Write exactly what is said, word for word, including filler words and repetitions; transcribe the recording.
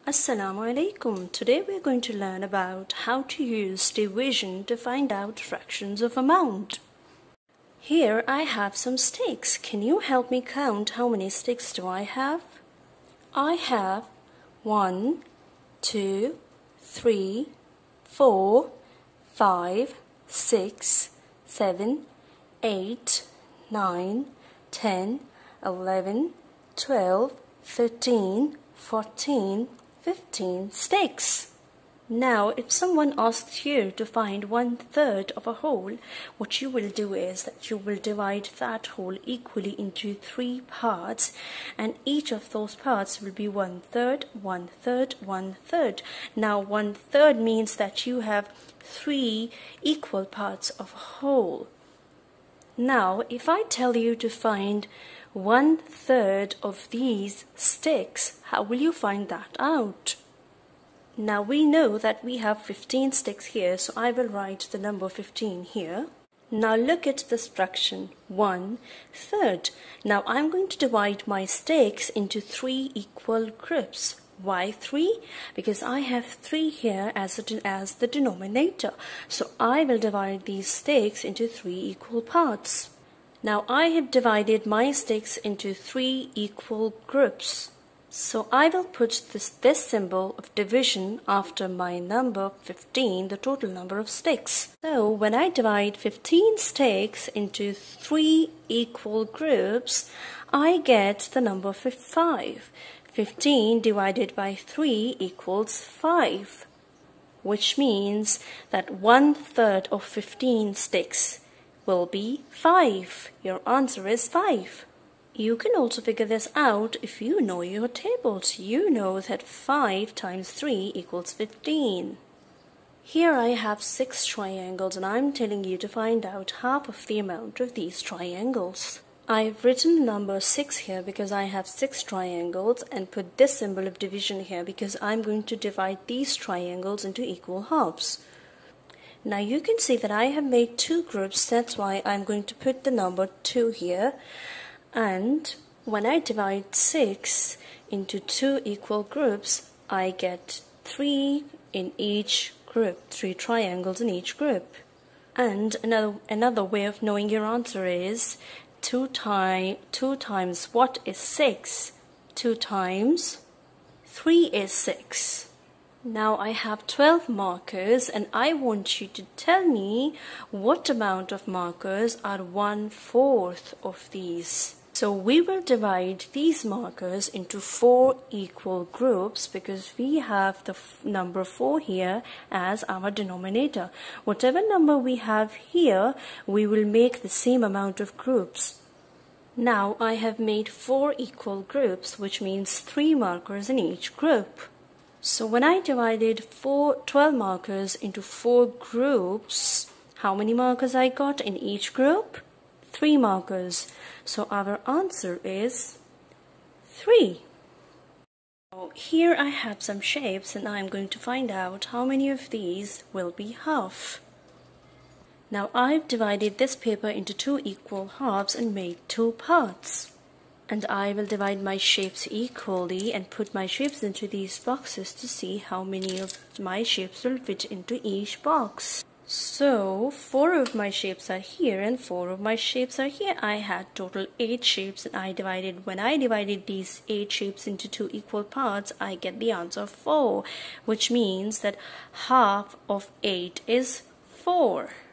Assalamu alaikum. Today we are going to learn about how to use division to find out fractions of amount. Here I have some sticks. Can you help me count how many sticks do I have? I have one, two, three, four, five, six, seven, eight, nine, ten, eleven, twelve, thirteen, fourteen, fifteen sticks. Now, if someone asks you to find one third of a whole, what you will do is that you will divide that whole equally into three parts, and each of those parts will be one third, one third, one third. Now, one third means that you have three equal parts of a whole. Now, if I tell you to find one third of these sticks, how will you find that out? Now we know that we have fifteen sticks here, so I will write the number fifteen here. Now look at this fraction, one third. Now I'm going to divide my sticks into three equal groups. Why three? Because I have three here as, a, as the denominator. So I will divide these sticks into three equal parts. Now I have divided my sticks into three equal groups. So I will put this, this symbol of division after my number fifteen, the total number of sticks. So when I divide fifteen sticks into three equal groups, I get the number five. fifteen divided by three equals five, which means that one third of fifteen sticks will be five. Your answer is five. You can also figure this out if you know your tables. You know that five times three equals fifteen. Here I have six triangles and I'm telling you to find out half of the amount of these triangles. I've written number six here because I have six triangles and put this symbol of division here because I'm going to divide these triangles into equal halves. Now you can see that I have made two groups, that's why I'm going to put the number two here. And when I divide six into two equal groups, I get three in each group, three triangles in each group. And another, another way of knowing your answer is two, time, two times what is six? two times three is six. Now I have twelve markers and I want you to tell me what amount of markers are one fourth of these. So we will divide these markers into four equal groups because we have the number four here as our denominator. Whatever number we have here, we will make the same amount of groups. Now I have made four equal groups, which means three markers in each group. So when I divided four, twelve markers into four groups, how many markers I got in each group? Three markers. So our answer is three. So here I have some shapes and I'm going to find out how many of these will be half. Now I've divided this paper into two equal halves and made two parts. And I will divide my shapes equally and put my shapes into these boxes to see how many of my shapes will fit into each box. So four of my shapes are here and four of my shapes are here. I had total eight shapes and I divided, when I divided these eight shapes into two equal parts, I get the answer four, which means that half of eight is four.